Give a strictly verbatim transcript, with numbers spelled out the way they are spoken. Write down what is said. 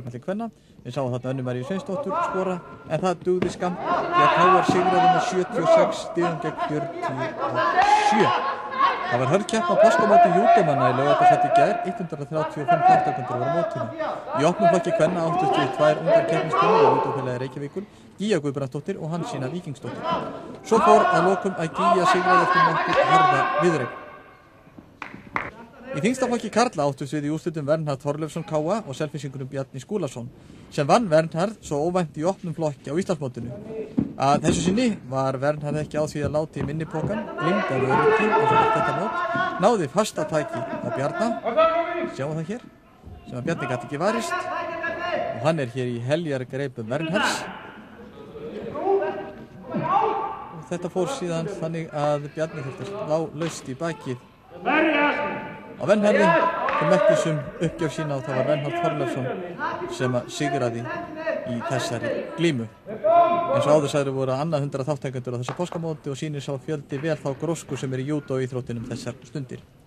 Allir kvenna. Við sáum þarna Önnu Maríu Sveinsdóttur skora en það dugði skammt því að K R sigraði með sjötíu og sex stigum gegn fjörutíu og sjö. Það var hörð keppni á páskamóti júdómanna í Laugardalsvelli í gær, hundrað þrjátíu og fimm þátttakendur voru á mótinu. Í opnum flokki kvenna áttust við tvær ungar keppniskonur á Júdófélagi Reykjavíkur, Gígja Guðbrandsdóttir og Hansína Víkingsdóttir. Svo fór að lokum að Gígja sigraði eftir nokkuð harða viðureign. Í þingstaflokki karla áttust við í úrslitum Vernharð Þorleifsson K A og Selfyssingunum Bjarni Skúlason sem vann Vernharð svo óvænt í opnum flokki á Íslandsmótinu. Að þessu sinni var Vernharð ekki á því að láta í minnipokan, gleymdi að öryggi eins og þetta mót, náði fasta tæki á Bjarna, sjáum það hér, sem að Bjarni gat ekki varist og hann er hér í heljargreipum Vernharðs. Og þetta fór síðan þannig að Bjarni þurfti lá laust í bakið á Vernharði til merkisum uppgjöf sína og það var Vernharð Þorleifsson sem að sigraði í þessari glímu. Eins og áður sagði voru annað hundrað þátttakendur á þessu páskamóti og sýnir sá fjöldi vel þá grósku sem er í júdó íþróttinum þessar stundir.